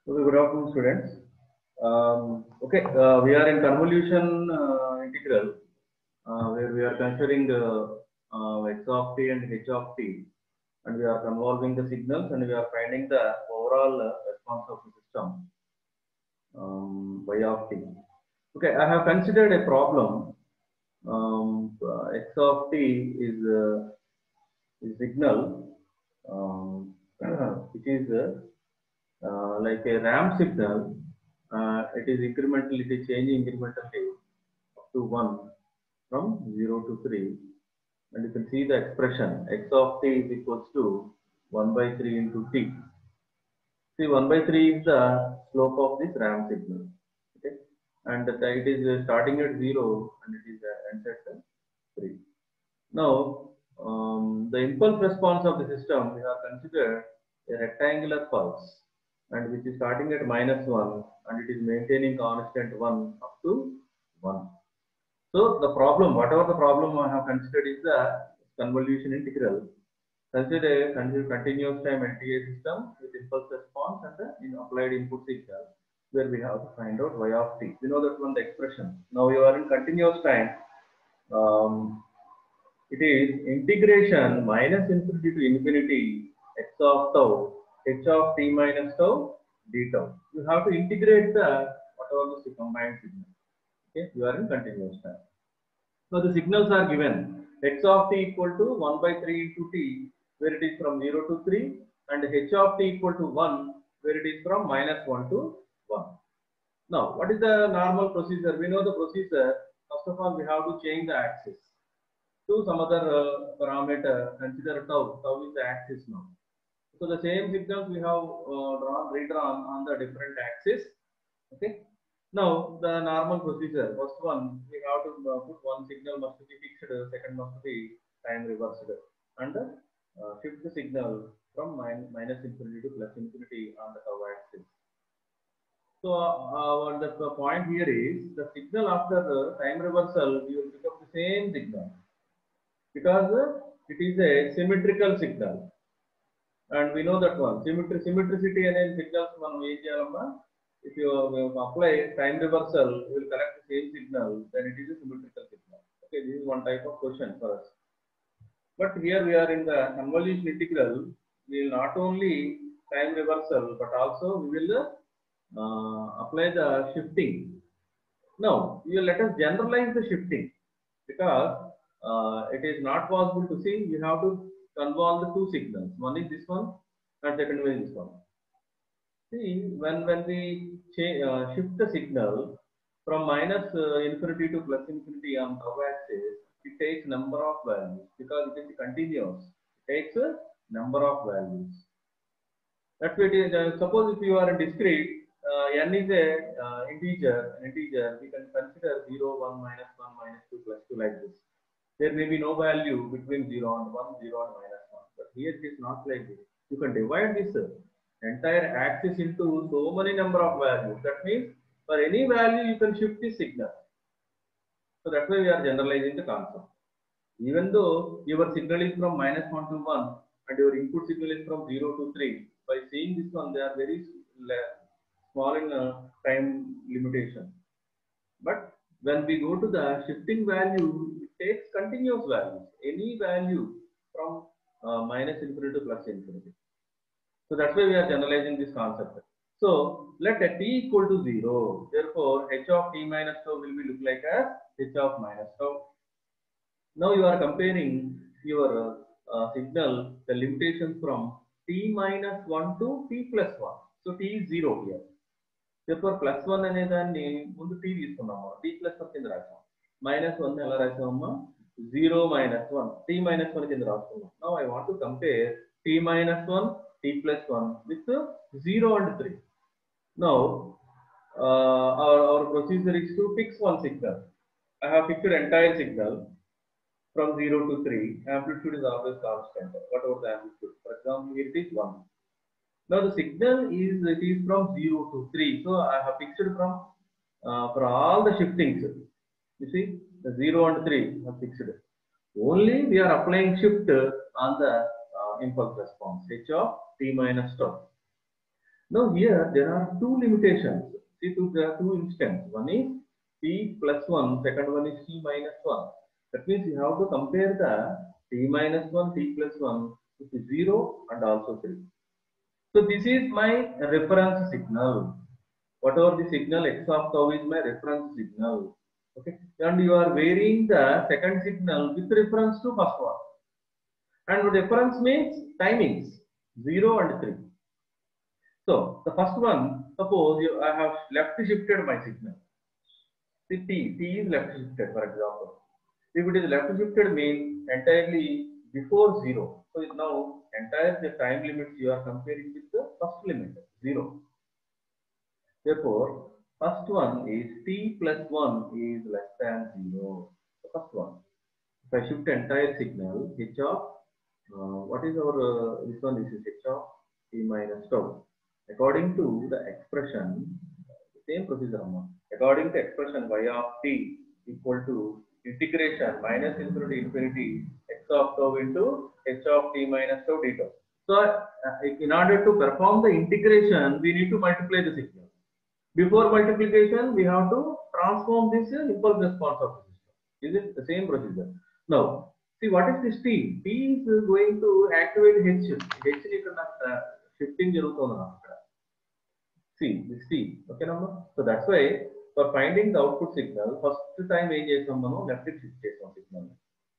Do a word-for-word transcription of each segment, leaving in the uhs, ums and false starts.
Okay, good afternoon, students. Um, okay, uh, we are in convolution uh, integral, uh, where we are considering uh, uh, x of t and h of t, and we are convolving the signals, and we are finding the overall uh, response of the system, um, y of t. Okay, I have considered a problem. Um, uh, x of t is uh, is signal, um, which is uh, uh, like a ramp signal. Uh, it is incrementally, it is changing incrementally up to one from zero to three, and you can see the expression x of t is equals to one by three into t. See, one by three is the slope of this ramp signal, okay, and the, it is starting at zero and it is uh, ends at three. Now, um, the impulse response of the system, we have considered a rectangular pulse, and which is starting at minus one and it is maintaining constant one up to one. So the problem, whatever the problem I have considered, is the convolution integral. Consider a continuous time L T A system with impulse response and the in applied input signal, where we have to find out y of t. We know that one the expression. Now you are in continuous time. Um, it is integration minus infinity to infinity x of tau h of t minus tau d tau. You have to integrate the whatever the combined signal. Okay, you are in continuous time. So the signals are given x of t equal to one by three into t, where it is from zero to three, and h of t equal to one, where it is from minus one to one. Now, what is the normal procedure? We know the procedure. First of all, we have to change the axis to some other uh, parameter. Consider tau. Tau is the axis now. So the same signals we have uh, drawn, redrawn on the different axis. Okay. Now the normal procedure. First one, we have to uh, put one signal must be fixed, second must be time reversed, and uh, shift the signal from min minus infinity to plus infinity on the tau axis. So uh, the, the point here is the signal after the time reversal, you will pick up the same signal, because it is a symmetrical signal, and we know that one symmetry symmetricity and signals మనం ఏం చేయాలమ్మా, if you apply time reversal, you will collect the same signal, then it is a symmetrical signal. Okay, this is one type of question for us. But here we are in the convolution integral. We will not only time reversal, but also we will uh, apply the shifting. Now you let us generalize the shifting, because uh, it is not possible to see. You have to convolve the two signals. One is this one, and second one is this one. See, when when we change, uh, shift the signal from minus uh, infinity to plus infinity on tau axis, it takes number of values, because it is continuous. It takes a number of values. That's what it is. Uh, suppose if you are in discrete, uh, n is a uh, integer, an integer, we can consider zero, one, minus one, minus two, plus two, like this. There may be no value between zero and one, zero and minus one. But here it is not like this. You can divide this uh, entire axis into so many number of values. That means for any value you can shift the signal. So that's why we are generalizing the concept. Even though your signal is from minus one to one and your input signal is from zero to three, by seeing this one, they are very small in uh, time limitation. But when we go to the shifting value, it takes continuous values, any value from uh, minus infinity to plus infinity. So that's why we are generalizing this concept. So let t equal to zero. Therefore, h of t minus tau will be look like as h of minus tau. Now you are comparing your uh, signal, the limitations from t minus one to t plus one. So t is zero here. Therefore, plus one అనే దాన్ని ముందు t తీసుకున్నాము, t plus one కింద రాసాం, minus one ఎలా రాసామమ్మా, zero minus one, t minus one కింద రాసుకున్నాం. Now I want to compare t minus one, t plus one with zero and three. Now uh, our, our procedure is to fix one signal. I have fixed entire signal from zero to three. Amplitude is always constant, whatever the amplitude. For example, here it is one. Now the signal is, it is from zero to three. So I have fixed from uh, for all the shiftings. You see, the zero and three are fixed. Only we are applying shift on the uh, impulse response h of t minus tau. Now here there are two limitations. See, two, there are two instances. One is t plus one, second one is t minus one. That means you have to compare the t minus one, t plus one with zero and also three. So this is my reference signal. Whatever the signal x of tau is my reference signal. Okay, and you are varying the second signal with reference to first one. And reference means timings zero and three. So the first one, suppose you, I have left shifted my signal. See, t, t is left shifted, for example. If it is left shifted means entirely before zero. So now entire the time limits you are comparing with the first limit zero. Therefore, first one is t plus one is less than zero. The first one. If I shift entire signal, h of uh, what is our uh, this one? This is h of t minus tau. According to the expression, same procedure. According to expression y of t equal to integration minus infinity infinity x of tau into h of t minus tau d tau. So, uh, in order to perform the integration, we need to multiply the signal. Before multiplication, we have to transform this impulse response of the system. Is it the same procedure? Now, see what is this t? T is going to activate h. H is uh, shifting. See this t. Okay, number. So that's why for finding the output signal, first time we use left shift signal.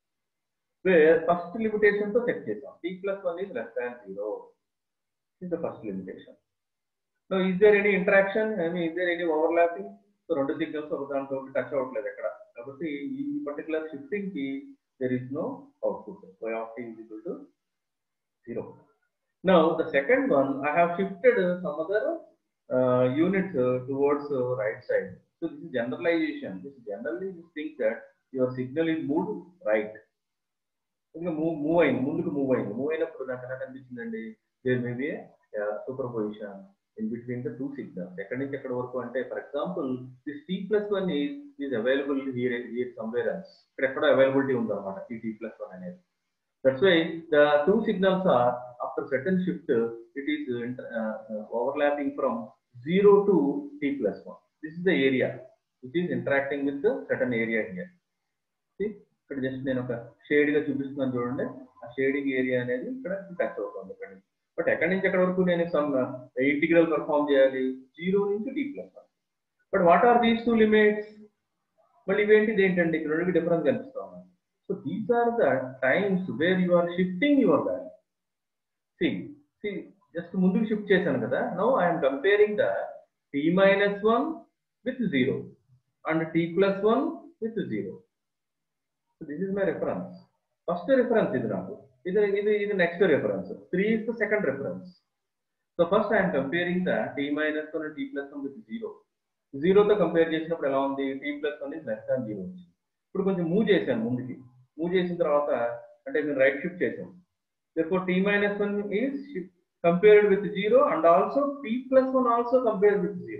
Where first limitation to check t plus one is less than zero. This is the first limitation. Now, is there any interaction? I mean, is there any overlapping? So, two signals of the touch out. But in particular shifting key, there is no output. Y of t is equal to zero. Now, the second one, I have shifted some other uh, unit uh, towards the uh, right side. So, this is generalization. This generally you think that your signal is moved right. Move, move in, move in, move in. There may be a uh, superposition in between the two signals. For example, this t plus one is, is available here, here somewhere else. Availability t plus one. That's why the two signals are after certain shift, it is uh, overlapping from zero to t plus one. This is the area which is interacting with the certain area here. See, just shade shading area touch out. But I can some uh, integral perform zero into t plus one. But what are these two limits? Well, event is difference. So these are the times where you are shifting your value. See, see, just mundu shift chesanu kada. Now I am comparing the t minus one with zero and t plus one with zero. So this is my reference. First reference is now. This is the next reference. three is the second reference. So first I am comparing the t minus one and t plus one with zero. zero to compare along the t plus one is less than zero. Now I move move move and right shift. Therefore t minus one is compared with zero and also t plus one also compared with zero.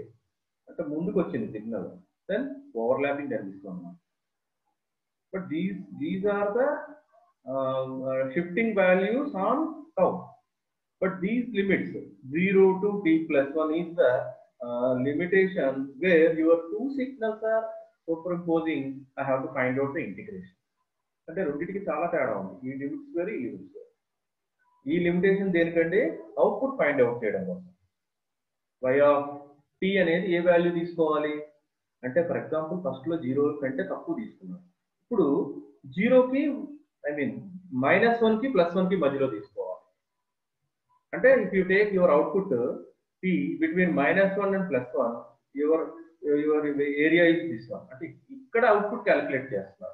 Signal. Then overlapping then this one. But these these are the um, uh, shifting values on tau. But these limits zero to t plus one is the uh, limitation where your two signals are superimposing. I have to find out the integration. And the రెండింటికి చాలా తేడా ఉంది. ఈ limits వేరు ఈ limits వేరు. ఈ limitation దేనికంటే అవుట్పుట్ ఫైండ్ అవుట్ చేయడం కోసం. y of t అనేది ఏ వాల్యూ తీసుకోవాలి అంటే ఫర్ ఎగ్జాంపుల్ ఫస్ట్ లో జీరో కంటే తక్కువ తీసుకున్నాం. ఇప్పుడు జీరోకి ఐ మీన్ మైనస్ వన్ కి ప్లస్ వన్ కి మధ్యలో తీసుకోవాలి. అంటే if you take your output t between minus one and plus one your your area is this one. అంటే ఇక్కడ అవుట్పుట్ క్యాలిక్యులేట్ చేస్తున్నారు.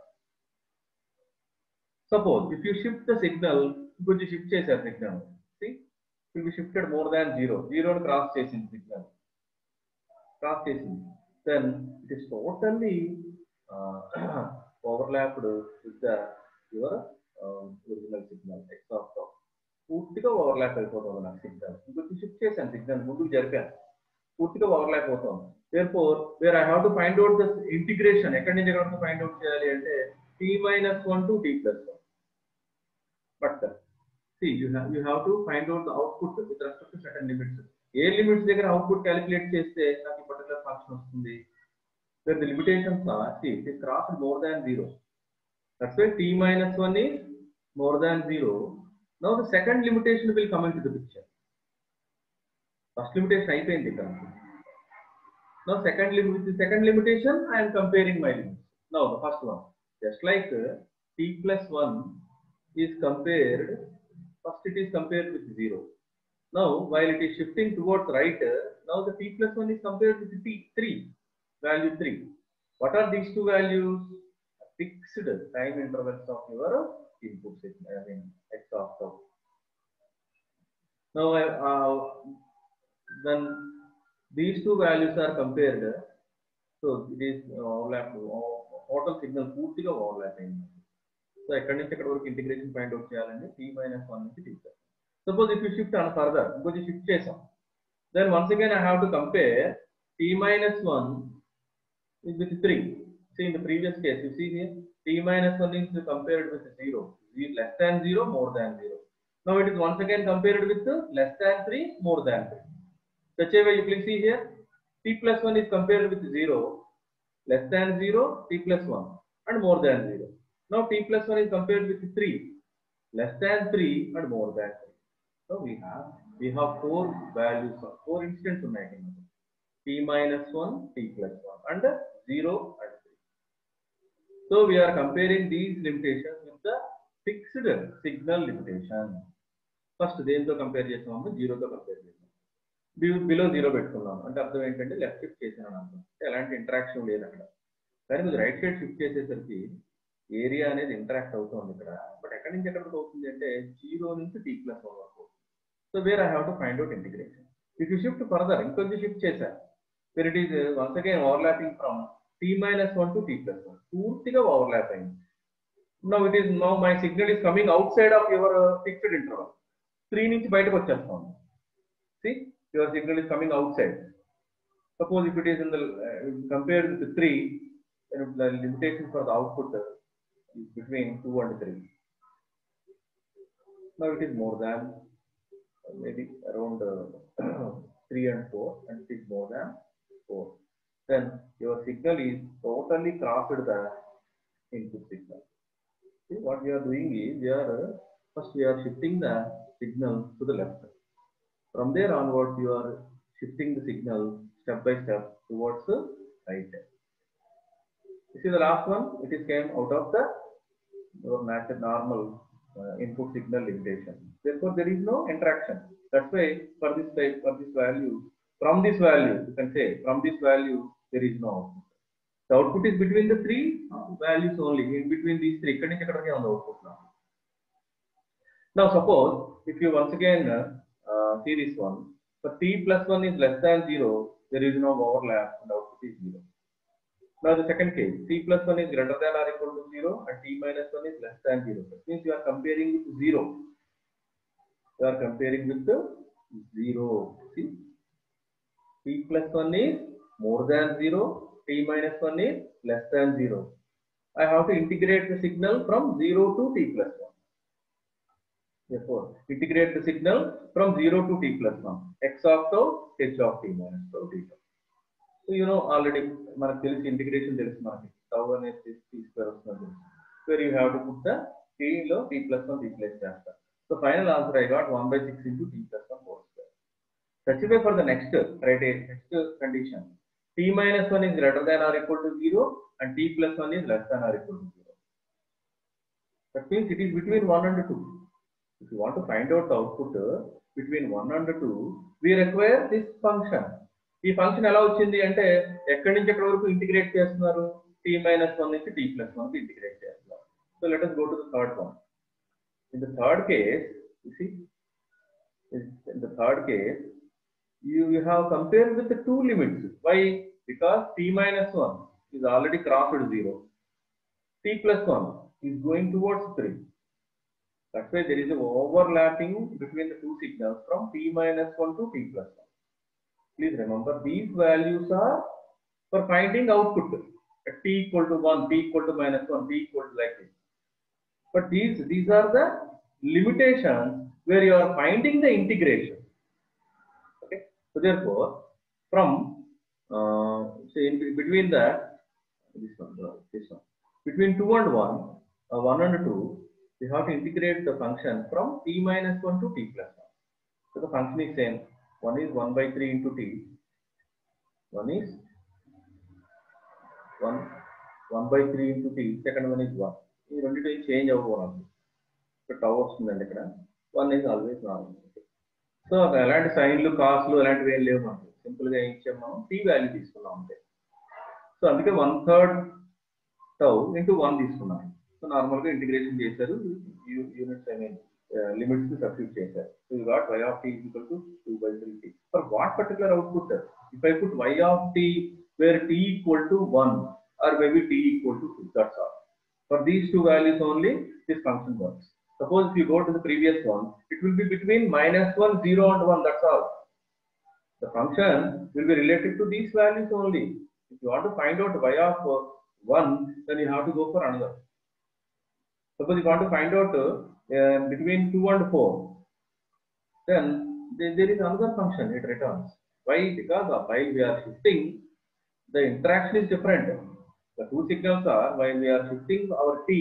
Suppose if you shift the signal, could you shift chase signal? See, it will be shifted more than zero. Zero cross chasing signal. Cross chasing. Then it is totally uh, overlapped with the your uh, original signal. X of tau. పూర్తిగా overlap అయిపోతుంది నాకు signal. ఇంకొంచెం shift చేశాను signal ముందుకు జరిపాను, పూర్తిగా overlap అవుతుంది. therefore where I have to find out the integration, ఎక్కడి నుంచి ఎక్కడ ఫైండ్ అవుట్ చేయాలి అంటే t minus one to t plus one. But see, you have you have to find out the output with respect to certain limits. ఏ limits దగ్గర output calculate చేస్తే నాకు ఈ పర్టికులర్ ఫంక్షన్ వస్తుంది. where the limitations are, see, it is crossed more than zero. That's why t minus one is more than zero. Now the second limitation will come into the picture. First limitation అయిపోయింది ఇక్కడ. Now second limit, with the second limitation I am comparing my limits. Now the first one, just like uh, t plus one is compared, first it is compared with zero. Now while it is shifting towards right, uh, now the t plus one is compared with t three, value three. What are these two values? Fixed time intervals of your input signal, I mean x of tau. Now uh, when these two values are compared, so it is overlap, total signal పూర్తిగా overlap అయింది. So ఎక్కడి నుంచి ఎక్కడి వరకు integration point out చేయాలంటే t minus one నుంచి t plus. Suppose if you shift on further, ఇంకొంచెం shift చేసాం, then once again I have to compare t minus one with three. See in the previous case, you see here, t minus one is compared with zero, less than zero, more than zero. Now it is once again compared with less than three, more than three. Such a way you can see here, t plus one is compared with zero, less than zero, t plus one, and more than zero. Now t plus one is compared with three, less than three, and more than three. So we have we have four values, four instances of t minus one, t plus one, and zero and three. So we are comparing these limitations with the fixed signal limitation. First దేంతో compare చేస్తాము, జీరోతో compare చేస్తాం. Below zero పెట్టుకున్నాం అంటే అర్థం ఏంటంటే left shift చేసాను అర్థం, ఎలాంటి ఇంటరాక్షన్ లేదు అక్కడ. కానీ మీరు రైట్ సైడ్ షిఫ్ట్ చేసేసరికి ఏరియా అనేది ఇంటరాక్ట్ అవుతుంది ఇక్కడ. బట్ ఎక్కడి నుంచి ఎక్కడికి అవుతుంది అంటే జీరో నుంచి టీ ప్లస్ వన్ వరకు. So where I have to find out integration. If you shift further, ఇంకొంచెం షిఫ్ట్ చేశారు, where it is once again overlapping from t minus one to t plus one. పూర్తిగా overlap అయింది. Now it is, now my signal is coming outside of your uh, fixed interval. three నుంచి బయటకు వచ్చేస్తాను. See, your signal is coming outside. Suppose if it is in the uh, compared with three, then the limitation for the output uh, is between two and three. Now it is more than uh, maybe around uh, three and four, and it is more than four. Then your signal is totally crossed the input signal. See, what we are doing is, we are uh, first we are shifting the signal to the left. From there onwards, you are shifting the signal step by step towards the right. You see the last one, it is came out of the your natural normal uh, input signal limitation. Therefore, there is no interaction. That's why for this type, for this value, from this value, you can say from this value there is no output. The output is between the three values only. In between these three, on the output now. Now suppose if you once again uh, see this one, for t plus one is less than zero, there is no overlap and output is zero. Now the second case, t plus one is greater than or equal to zero and t minus one is less than zero. That means you are comparing with zero. You are comparing with the zero. See, t plus one is more than zero, t minus one is less than zero. I have to integrate the signal from zero to t plus one. Therefore, integrate the signal from zero to t plus one. X of tau, h of t minus tau, t tau. So you know already, manaku telisi integration telisi manaki. Tau ane t square vastundi. Where you have to put the t lo t plus one replace chesta. So final answer I got one by six into t plus one whole square. Such a way for the next criteria, next condition, t minus one is greater than or equal to zero and t plus one is less than or equal to zero. That means it is between one and two. If you want to find out the output uh, between one and two, we require this function. This function ఎలా వచ్చింది అంటే ఎక్కడి నుంచి ఎక్కడి వరకు integrate చేస్తున్నారు, t minus one నుంచి t plus one కి ఇంటిగ్రేట్ చేస్తున్నారు. So let us go to the third one. In the third case, you see, in the third case, you have compared with the two limits. Why? Because t minus one is already crossed zero. T plus one is going towards three. That's why there is an overlapping between the two signals from t minus one to t plus one. Please remember, these values are for finding output at t equal to one, t equal to minus one, t equal to like this. But these, these are the limitations where you are finding the integration. Okay. So therefore, from uh, say in between that, this one, this one, between two and one, uh, one and two, we have to integrate the function from t minus one to t plus one. So the function is same. One is one by three into t. One is one one by three into t. Second one is one. You don't need to change over one. So tau vastundandi ikkada. One is always normal. So అలాంటి సైన్లు కాస్ట్లు అలాంటివి ఏం లేవు మనకి. Simple గా ఏం ఇచ్చాం మనం tea value తీసుకున్నాం అంతే. సో అందుకే one third tau into one తీసుకున్నాం. సో నార్మల్ గా ఇంటిగ్రేషన్ చేశారు, యూనిట్స్ ఐ మీన్ లిమిట్స్ కి సబ్స్టిట్యూట్ చేశారు. So you got y of t is equal to two by three t. For what particular output? If I put y of t where t equal to one or maybe t equal to two, that's all. For these two values only this function works. Suppose if you go to the previous one, it will be between minus one, zero and one, that's all. The function will be related to these values only. If you want to find out y of one, then you have to go for another. Suppose you want to find out uh, between two and four, then there, there is another function it returns. Why? Because of while we are shifting, the interaction is different. The two signals are, while we are shifting our t,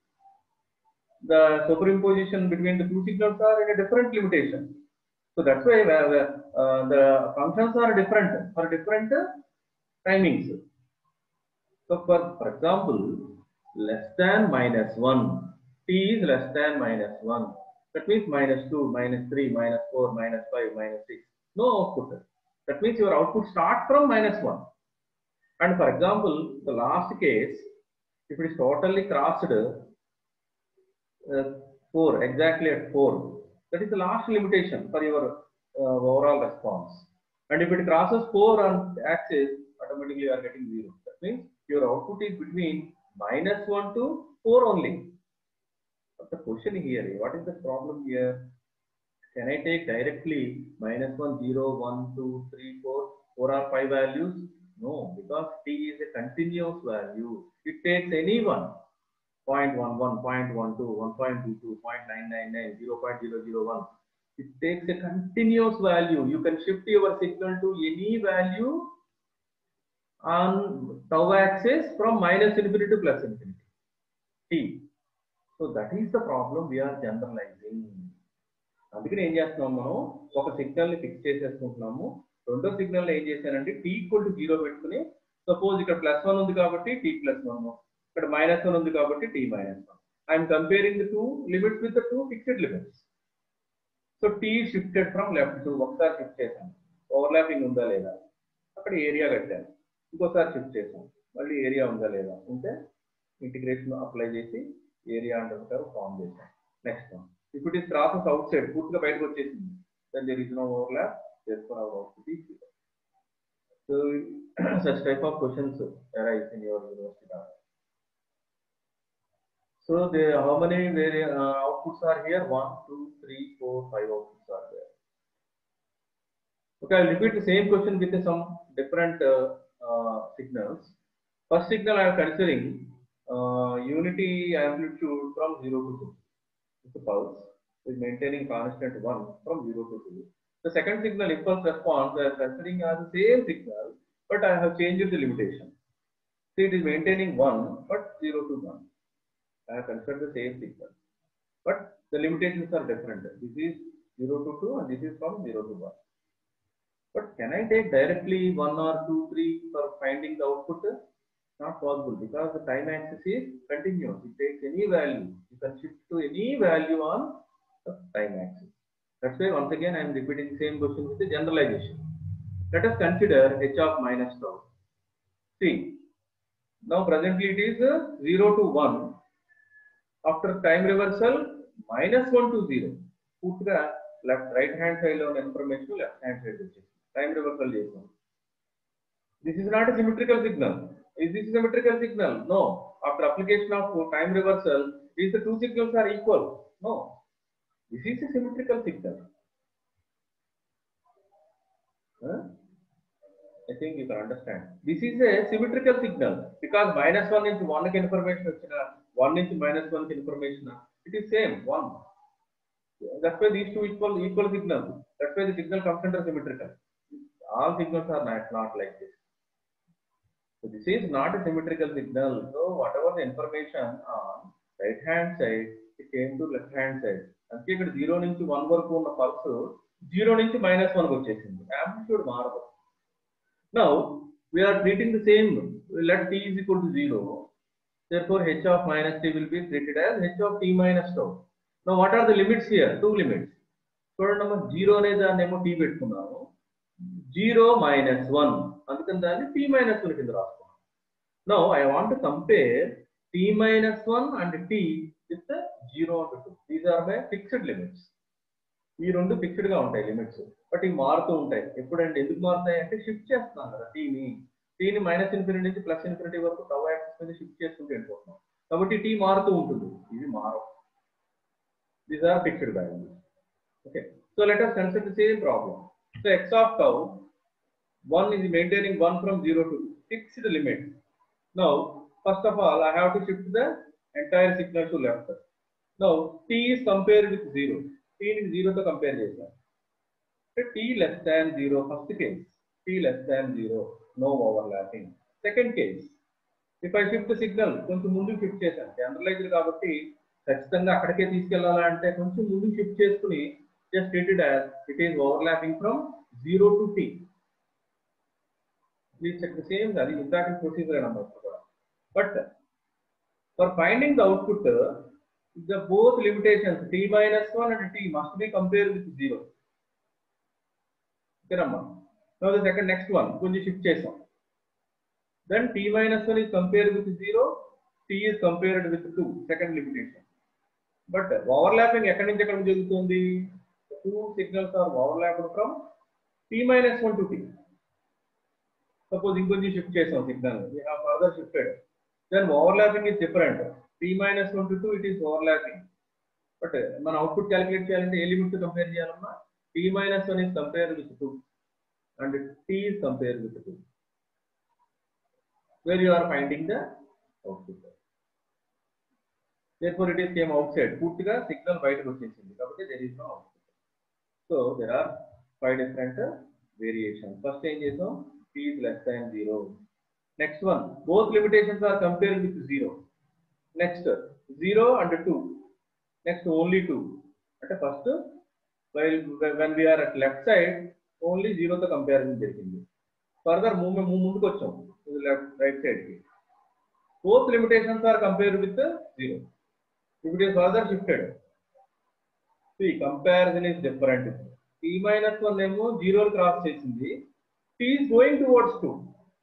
the superimposition between the two signals are in a different limitation. So that's why uh, uh, the functions are different for different uh, timings. So for, for example, less than minus one, t is less than minus one. That means minus two, minus three, minus four, minus five, minus six. No output. That means your output starts from minus one. And for example, the last case, if it is totally crossed uh, four, exactly at four, that is the last limitation for your uh, overall response. And if it crosses four on the axis, automatically you are getting zero. That means your output is between minus one to four only. But the question here, what is the problem here? Can I take directly minus one, zero, one, two, three, four, four or five values? No, because t is a continuous value. It takes any one. zero point one one, zero point one two, one point two two, zero point nine nine nine, zero point zero zero one. It takes a continuous value. You can shift your signal to any value on tau axis from minus infinity to plus infinity. T. So that is the problem we are generalizing. అందుకని ఏం చేస్తున్నాం, మనం ఒక signal ని fix చేసేసుకుంటున్నాము. రెండో signal ఏం చేశానంటే T equal to zero పెట్టుకుని, సపోజ్ ఇక్కడ ప్లస్ వన్ ఉంది కాబట్టి టీ ప్లస్ వన్, ఇక్కడ మైనస్ వన్ ఉంది కాబట్టి T minus one. I'm comparing the two limits with the two fixed limits. So T shifted from left to, ఒకసారి shift చేశాను, overlapping ఉందా లేదా, అక్కడ ఏరియా కట్టాను, ఇంకోసారి షిఫ్ట్ చేశాను, మళ్ళీ ఏరియా ఉందా లేదా, ఉంటే ఇంటిగ్రేషన్ అప్లై చేసి ఏరియా అంటే ఫామ్ చేశాను. Next one, if it is crosses outside, పూర్తిగా బయటకు వచ్చేసింది, then there is no overlap, therefore our output is zero. So such type of questions arise in your university data. So the how many there uh, outputs are here? One, two, three, four, five outputs are there. Okay, I'll repeat the same question with some different uh, uh, signals. First signal I am considering uh, unity amplitude from zero to two. The pulse is maintaining constant one from zero to two. The second signal, impulse response, I am considering as the same signal, but I have changed the limitation. So it is maintaining one, but zero to one. I have considered the same signal, but the limitations are different. This is zero to two, and this is from zero to one. But can I take directly one or two, three for finding the output? Not possible, because the time axis is continuous. It takes any value. You can shift to any value on the time axis. That's why once again I am repeating the same question with the generalization. Let us consider h of minus tau. See, now presently it is zero to one. After time reversal, minus one to zero. Put the left right hand side on information to left hand side. Time reversal. This is not a symmetrical signal. Is this a symmetrical signal? No. After application of time reversal, is the two signals are equal? No. This is a symmetrical signal. Huh? I think you can understand. This is a symmetrical signal because minus one into one information, one into minus one information, it is same one. That's why these two equal equal signals. That's why the signal comes under symmetrical. All signals are not, not like this. So this is not a symmetrical signal. So whatever the information on right hand side, it came to left hand side. And here zero నుంచి one వరకు ఉన్న pulse zero నుంచి minus one వచ్చేసింది. Amplitude మారదు. Now we are treating the same. Let t is equal to zero. Therefore h of minus t will be treated as h of t minus tau. Now what are the limits here? Two limits. చూడండి మనం zero అనే దాన్ని ఏమో t పెట్టుకున్నాము. zero minus one. అందుకని దాన్ని t minus one కింద రాసుకున్నాం. Now I want to compare t minus one and t with the zero and two. These are my fixed limits. ఈ రెండు ఫిక్స్డ్ గా ఉంటాయి లిమిట్స్, బట్ ఇవి మారుతూ ఉంటాయి. ఎప్పుడంటే ఎందుకు మారుతాయి అంటే షిఫ్ట్ చేస్తున్నాం కదా టీని టీని మైనస్ ఇన్ఫినిటీ నుంచి ప్లస్ ఇన్ఫినిటీ వరకు టౌ యాక్సిస్ మీద షిఫ్ట్ చేసుకుంటూ వెళ్ళిపోతున్నాం కాబట్టి టీ మారుతూ ఉంటుంది, ఇవి మారవు. These are fixed values. Okay, so let us consider the same problem. So x of tau one is maintaining one from zero to fixed limit. Now first of all I have to shift the entire signal to left. Now t is compared with zero. T is zero to compare చేసాం. T less than zero first case. T less than zero, no overlapping. Second case, if I shift the signal కొంచెం ముందుకు shift చేశాను, generalized కాబట్టి ఖచ్చితంగా అక్కడికే తీసుకెళ్లాలంటే కొంచెం ముందుకు shift చేసుకుని just treat it as it is overlapping from zero to t. Please check the same, that is exact procedure number. But for finding the output, the both limitations t minus one and t must be compared with zero. Okay, now the second next one, kunji shift chesam. Then t minus one is compared with zero, t is compared with two, second limitation. But overlapping ekkadi nunchi ekkadiki jarugutundi? Two signals are overlapped from t minus one to t. Suppose inkonji shift chesam signal, we have further shifted. Then overlapping is different. T minus one to two, it is overlapping. But man output calculate cheyalante a limit to compare cheyalamma. T minus one is compared with two and t is compared with two. Where you are finding the output. Therefore it is came outside. Purtiga signal bite vachesindi kabatti there is no output. So there are five different variations. First change is t is less than zero. Next one, both limitations are compared with zero. Next, zero and two. Next, only two. At first, while when we are at left side, only zero to comparison జరిగింది. Further move move ముందుకు వచ్చాం to the left right side కి. Both limitations are compared with zero. If it is further shifted, see comparison is different. T minus one ఏమో zero cross చేసింది. T is going towards two.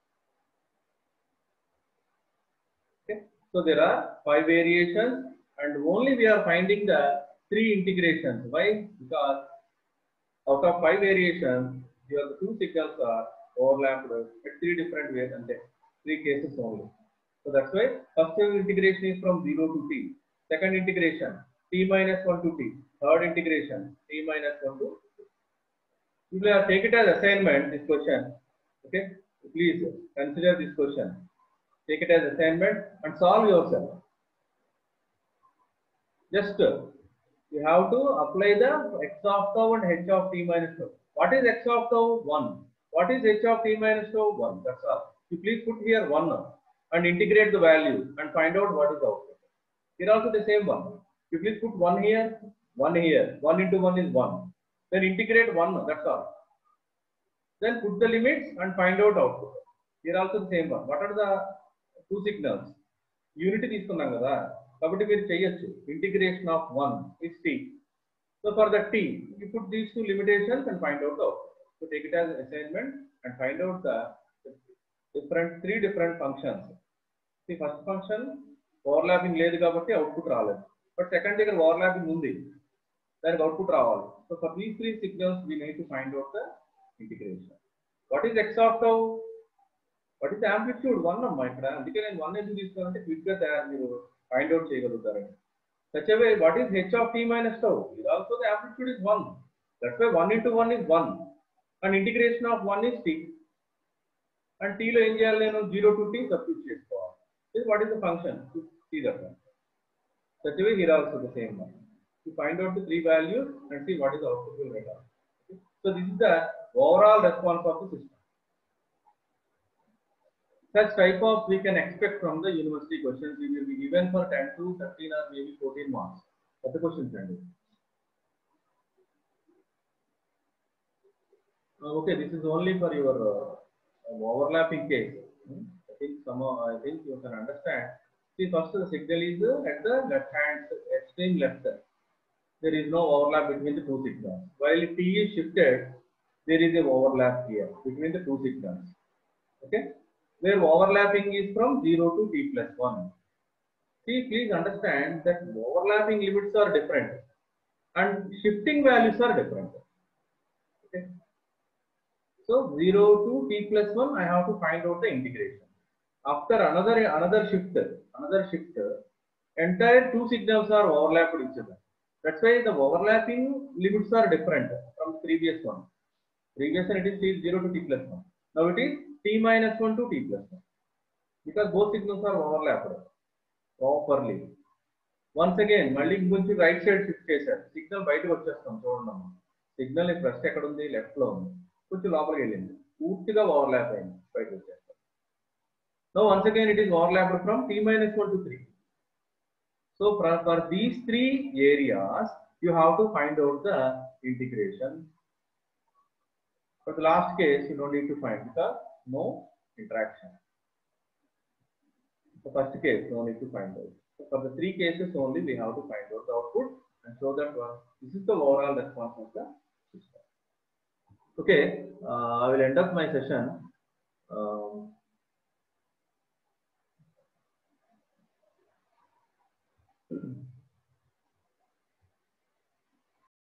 So there are five variations and only we are finding the three integrations. Why? Because out of five variations, your two signals are overlapped at three different ways and three cases only. So that's why first integration is from zero to t. Second integration, t minus one to t. Third integration, t minus one to two. You will take it as assignment, this question. Okay, please consider this question. Take it as assignment and solve yourself. Just you have to apply the x of tau and h of t minus tau. What is x of tau? one. What is h of t minus tau? one. That's all. You please put here one and integrate the value and find out what is the output. Here also the same one. You please put one here, one here. one into one is one. Then integrate one. That's all. Then put the limits and find out output. Here also the same one. What are the two signals? Unity తీసుకున్నాం కదా కాబట్టి మీరు చేయొచ్చు. Integration of one is t. So for the t, you put these two limitations and find out the output. So take it as an assignment and find out the different three different functions. See, first function overlapping లేదు కాబట్టి output రాలేదు. But second దగ్గర overlapping ఉంది, దానికి output రావాలి. So for these three signals we need to find out the integration. What is x of tau? What is the amplitude? one అమ్మా ఇక్కడ. అందుకే నేను one ఎందుకు తీసుకోవాలంటే క్విక్ గా తయారు మీరు ఫైండ్ అవుట్ చేయగలుగుతారండి. Such a way, what is h of t minus tau? Here also the amplitude is one. That's why one into one is one. And integration of one is t. And t లో ఏం చేయాలి నేను zero to t substitute చేసుకోవాలి. This what is the function? See that one. Such a way here also the same one. To find out the three values and see what is the output will get out. So this is the overall response of the system. Such type of we can expect from the university questions. We will be given for ten to thirteen or maybe fourteen marks. That's the question, Sandy. Uh, okay, this is only for your uh, overlapping case. Hmm? I think some. I think you can understand. See, first the signal is uh, at the left hand, extreme left. There is no overlap between the two signals. While T is shifted, there is a overlap here between the two signals. Okay, where overlapping is from zero to T plus one. See, please understand that overlapping limits are different and shifting values are different. Okay. So zero to T plus one, I have to find out the integration. After another another shift, another shift, entire two signals are overlapped each other. That's why the overlapping limits are different from the previous one. Previous one it is zero to T plus one. Now it is T minus one to T plus one. Because both signals are overlapped properly. Once again, మళ్ళీ ఇంకొంచెం right side shift చేశారు. Signal బయటకు వచ్చేస్తాం చూడండి. Signal first ఎక్కడ ఉంది, left లో ఉంది, కొంచెం లోపలికి వెళ్ళింది, పూర్తిగా ఓవర్లాప్ అయింది, బయటకు వచ్చేస్తాం. Now once again it is overlapped from T minus one to three. So for, for these three areas, you have to find out the integration. For the last case, you don't need to find because no interaction. The first case, no need to find out. So for the three cases only, we have to find out the output and show that one. This is the overall response of the system. Okay, uh, I will end up my session. Um,